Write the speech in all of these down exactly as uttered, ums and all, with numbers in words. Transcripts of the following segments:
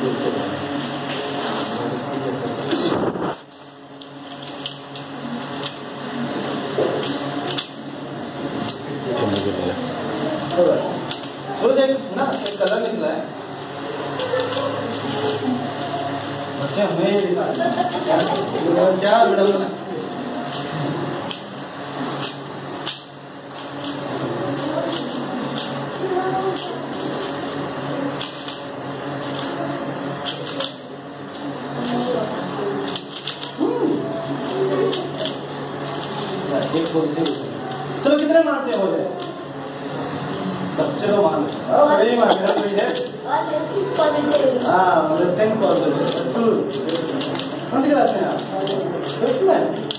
सूरज एक ना एक कलर निकला है बच्चे हमें ये दिखा क्या वीडियो बना एक पॉजिटिव। चलो कितने मारते हो जाए बच्चे को मान नहीं मान मेरा कोई है हाँ लेसन पॉजिटिव स्कूल कौन सी क्लास में आप फिफ्थ में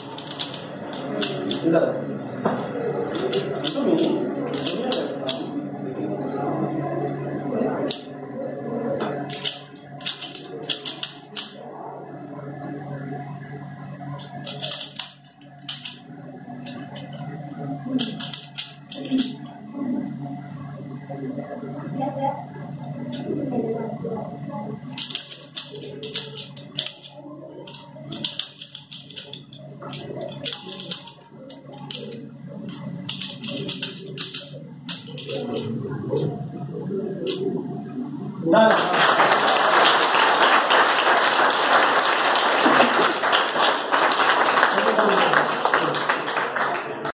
इधर तुम ही Done.